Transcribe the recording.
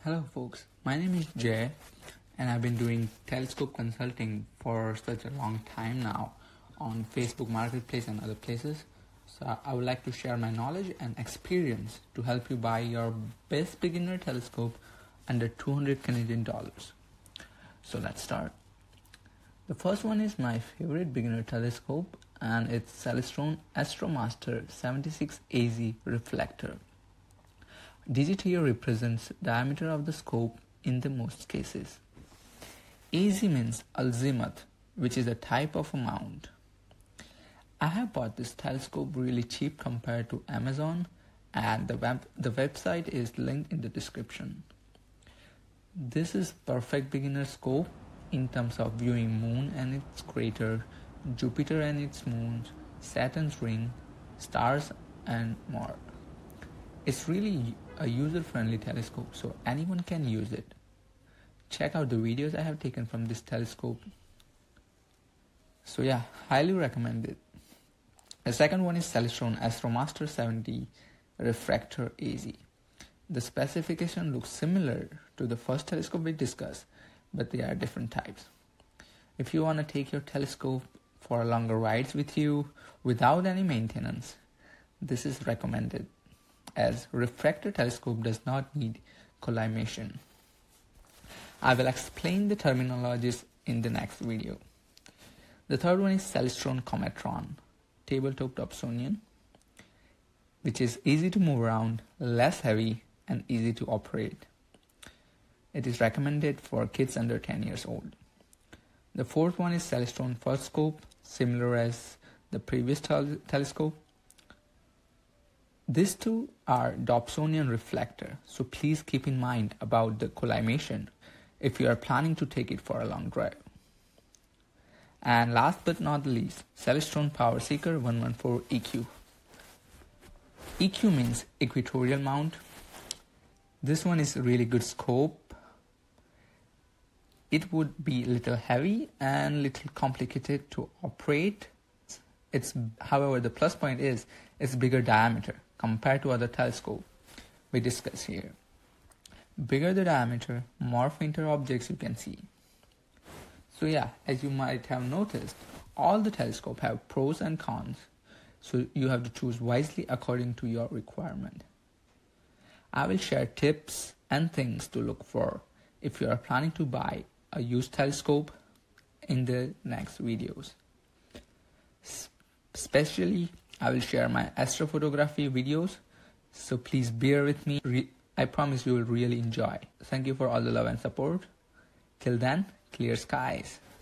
Hello folks, my name is Jay and I've been doing telescope consulting for such a long time now on Facebook Marketplace and other places. So I would like to share my knowledge and experience to help you buy your best beginner telescope under 200 Canadian dollars. So let's start. The first one is my favorite beginner telescope and it's Celestron Astromaster 76AZ reflector. Digit here represents diameter of the scope in the most cases. AZ means azimuth, which is a type of a mount. I have bought this telescope really cheap compared to Amazon, and the website is linked in the description. This is perfect beginner scope in terms of viewing Moon and its crater, Jupiter and its moons, Saturn's ring, stars and more. It's really a user-friendly telescope, so anyone can use it. Check out the videos I have taken from this telescope. So yeah, highly recommend it. The second one is Celestron Astromaster 70 Refractor AZ. The specification looks similar to the first telescope we discussed, but they are different types. If you want to take your telescope for longer rides with you without any maintenance, this is recommended, as refractor telescope does not need collimation. I will explain the terminologies in the next video. The third one is Celestron Cometron tabletop Dobsonian, which is easy to move around, less heavy and easy to operate. It is recommended for kids under 10 years old. The fourth one is Celestron First Scope, similar as the previous telescope. These two are Dobsonian reflector, so please keep in mind about the collimation if you are planning to take it for a long drive. And last but not least, Celestron Power Seeker 114 EQ. EQ means equatorial mount. This one is a really good scope. It would be a little heavy and little complicated to operate. However, the plus point is its bigger diameter compared to other telescopes we discuss here. Bigger the diameter, more fainter objects you can see. So yeah, as you might have noticed, all the telescopes have pros and cons, so you have to choose wisely according to your requirement. I will share tips and things to look for if you are planning to buy a used telescope in the next videos. Especially, I will share my astrophotography videos, so please bear with me. I promise you will really enjoy. Thank you for all the love and support. Till then, clear skies.